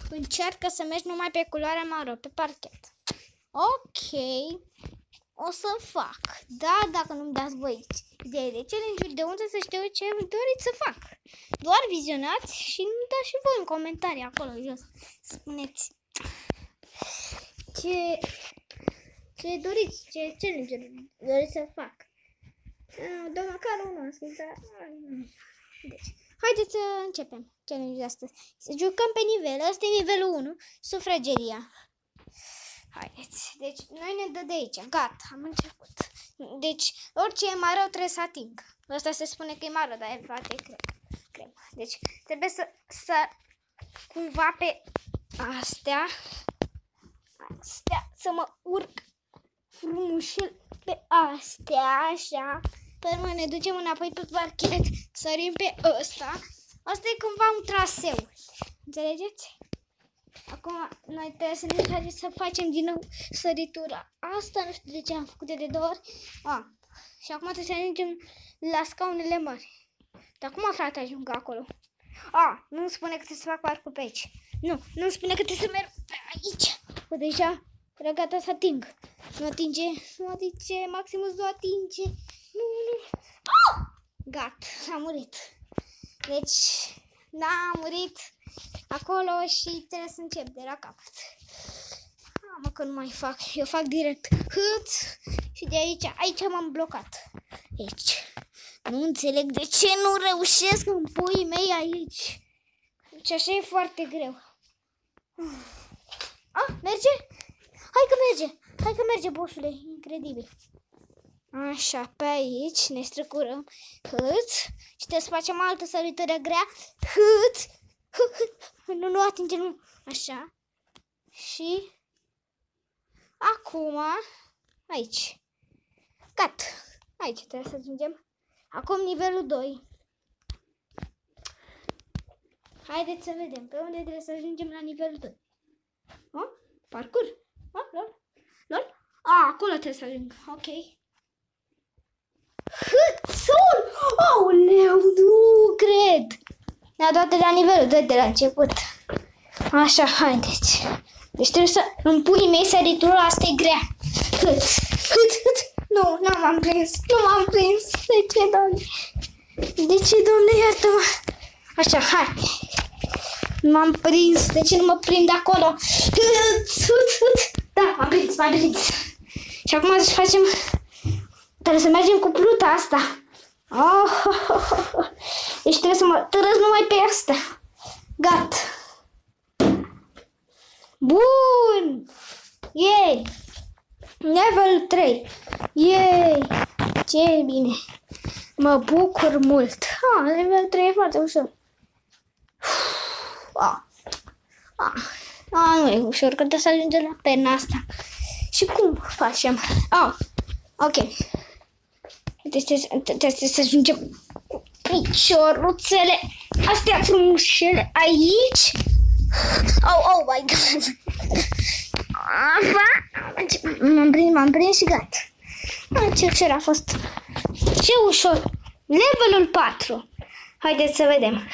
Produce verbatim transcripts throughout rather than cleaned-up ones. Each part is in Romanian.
încearcă să mergi numai pe culoarea maro, pe parchet. Ok. O să fac. Da, dacă nu-mi dați voi idei de challenge-uri, de unde să știu ce doriți să fac. Doar vizionați și nu dați și voi în comentarii acolo jos. Spuneți ce, ce doriți, ce challenge-uri doriți să fac. Doamna Caru nu ascultă. Deci, haideți să începem challenge-ul astăzi. Să jucăm pe nivel. Asta e nivelul unu, sufrageria. Haideți, deci noi ne dă de aici, gata, am început. Deci orice e maro trebuie să ating. Asta se spune că e maro, dar e poate cremă. Deci trebuie să, să cumva pe astea, astea, să mă urc frumușel pe astea, așa. Pe urmă ne ducem înapoi pe parchet, sărim pe ăsta. Asta e cumva un traseu, înțelegeți? Acum noi trebuie să ne facem să facem din nou săritura asta, nu știu de ce am făcut de două ori. A, și acum trebuie să ajungem la scaunele mari. Dar cum, frate, ajung acolo? A, nu-mi spune că trebuie să fac parcul pe aici. Nu, nu-mi spune că trebuie să merg pe aici. Că deja era gata să ating. Nu atinge, nu atinge, Maximus nu atinge. Nu, nu. Ah! Gata, a murit. Deci, n-a murit acolo și trebuie să încep de la capăt. Ah, mă, că nu mai fac. Eu fac direct hât și de aici, aici m-am blocat. Aici. Nu înțeleg de ce nu reușesc în puii mei aici. Deci așa e foarte greu. Ah, merge? Hai că merge. Hai că merge, bossule. Incredibil. Așa, pe aici ne strecurăm. Hât. Și trebuie să facem altă săritură grea. Hât. Nu, nu atinge, nu. Așa. Și acum aici. Gata. Aici trebuie să ajungem. Acum nivelul doi. Haideți să vedem pe unde trebuie să ajungem la nivelul doi. O? Parcurs. O? Lol? Lol? A, acolo trebuie să ajung. Ok. Hâțul! Aoleu, nu cred! Ne-a dat de la nivelul doi de la început. Așa, haideți. Deci trebuie să îmi pui mei săritura asta e grea. Hâț, hâț, hâț. Nu, nu m-am prins. Nu m-am prins. De ce, Doamne? De ce, Doamne, iartă-mă? Așa, hai. M-am prins. De ce nu mă prind acolo? Hâț, hâț, hâț. Da, m-am prins, m-am prins. Și acum să facem... Trebuie să mergem cu pluta asta. Oh, oh, oh, oh. Deci trebuie să mă tărăs numai pe asta. Gata. Bun. Yay. Level trei. Yay. Ce bine. Mă bucur mult. Ah, level trei e foarte ușor. Ah. Ah. Ah, nu e ușor, că trebuie să ajungem la pena asta. Și cum facem? Ah, ok. Trebuie să ajungem cu picioruțele astea frumușele aici. Oh, oh my god. M-am prins, m-am prins și gata. Ce ușor a fost. Ce ușor. Levelul patru. Haideți să vedem.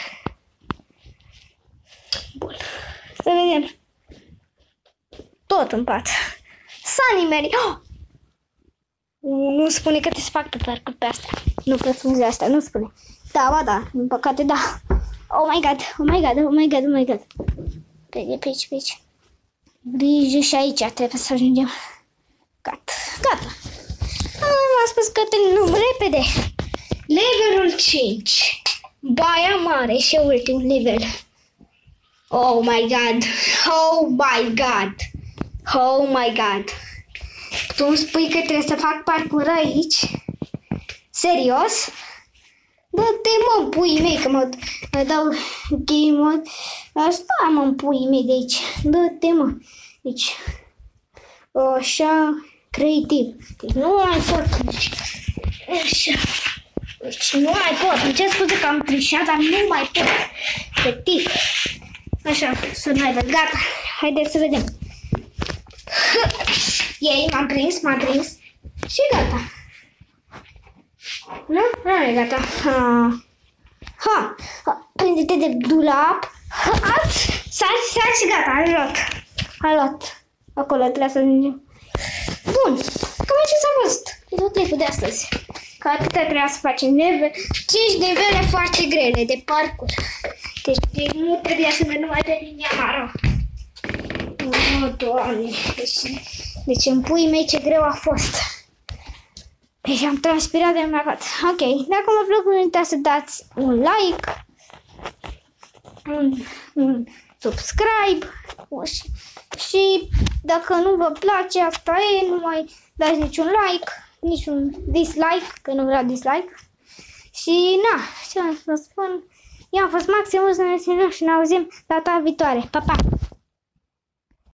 Bun. Să vedem. Tot în pat. S-a nimerit. Oh! Nu spune că trebuie să fac pe parcurs pe asta. Nu pe frunzele astea, nu spune. Da, ba da, în păcate da. Oh my god, oh my god, oh my god, oh my god. Pe aici, pe aici, pe aici. Grijă și aici trebuie să ajungem. Gata, gata. M-a spus că terminăm repede. Levelul cinci. Baia mare și ultimul level. Oh my god, oh my god, oh my god. Tu îmi spui că trebuie să fac parcurs aici? Serios? Dă-te, mă, puii mei, că mă, mă dau game mode. Asta, mă, puii mei de aici. Dă-te, mă. Deci, așa, creativ. Deci nu mai pot. Deci, așa. Deci nu mai pot. Îmi cer scuze că am trișat, dar nu mai pot. Creativ. Așa, survival, gata. Haideți să vedem. Ei, m-am prins, m-am prins. Și gata. Nu? Nu e gata. Ha. Ha. Ha. Prinde-te de dulap. Ha. Sari, sari și gata, ai luat. Ai luat. Acolo trebuie să ajungem. Bun, cam ce s-a văzut. E tot clipul de astăzi. Că atâta trebuia să facem neve. cinci nivele foarte grele de parcurs. Deci nu trebuia să merg numai de linia mare. Oh, Doamne, deci, deci în puii mei ce greu a fost. Deci am transpirat de mult. Ok, dacă v-a plăcut, nu uitați să dați un like, un, un subscribe și, și dacă nu vă place, asta e, nu mai dați niciun like, niciun dislike, că nu vreau dislike. Și na, ce am să spun, eu am fost Maximus, ne vedem și ne auzim data viitoare. Pa, pa!